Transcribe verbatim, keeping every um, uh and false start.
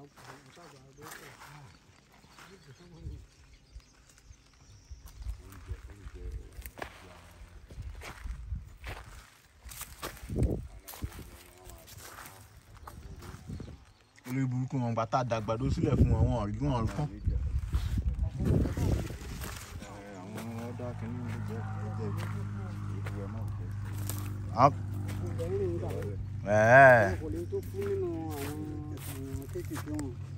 olórí burúkú wọn gbà tá a dàgbàdo sílẹ̀ fún wọn wọn rí wọn kán. àwọn ọ̀dà kìíní ló jẹ́ ọjọ́ ìdíwọ́ náà jẹ́. ẹ̀ẹ́. kò lè tó kú nínú àwọn kéékèèké wọn.